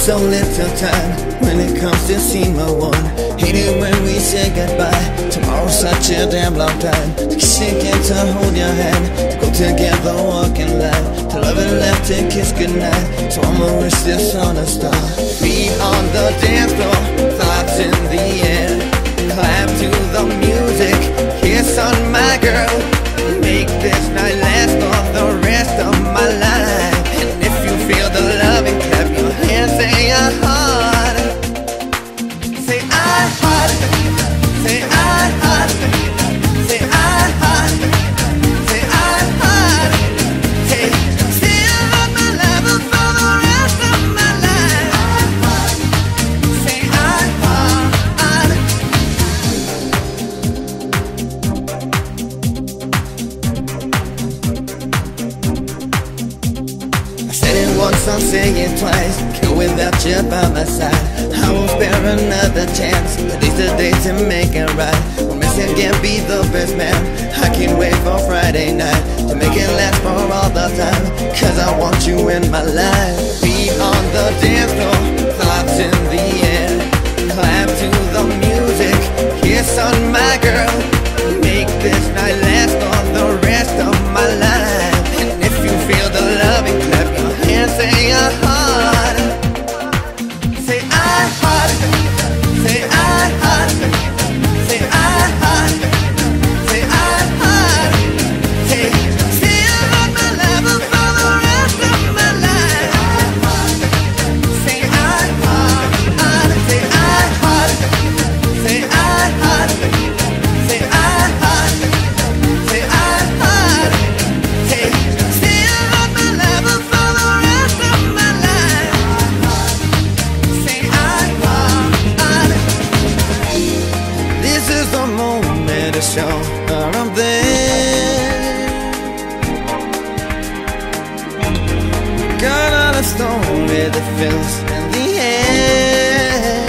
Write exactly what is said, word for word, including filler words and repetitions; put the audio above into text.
so little time when it comes to see my one. Hate it when we say goodbye. Tomorrow's such a damn long time. To shake and to hold your hand, to go together, walk in line, to love and laugh, to kiss goodnight. So I'ma wish this on a star. Feet on the dance floor, thoughts in the air, clap to the music, kiss on my girl. Make this night last for the rest of my life. And if you feel the loving, clap your hands, say I heart. Say I heart. Say I heart. Say I heart. Say I heart. Say, still on my level for the rest of my life. Say I heart. I said it once, I'll say it twice. Kill without you by my side. I won't spare another chance. Today's the day to make it right. Promise I can't be the best man. I can't wait for Friday night to make it last for all the time. Cause I want you in my life. Feet on the dance floor, thoughts in the air, clap to the music, kiss on my girl. Make this night last for the rest of my life. And if you feel the loving, clap your hands, say I heart. Say I heart. Say I heart. Say I heart. Say I heart. Say, still on my level for the rest of my life. Say I heart. Say I heart. Say I heart. Say I heart. Say I heart. Say, still on my level for the rest of my life. Say I heart. This is the moment to show that I'm there. Got on a story that fills in the air.